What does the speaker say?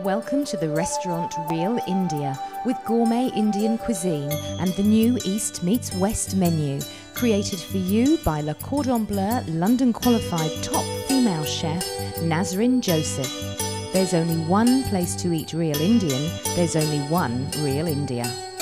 Welcome to the restaurant Real India with gourmet Indian cuisine and the new East meets West menu, created for you by Le Cordon Bleu London qualified top female chef Nazrin Joseph. There's only one place to eat real Indian, there's only one Real India.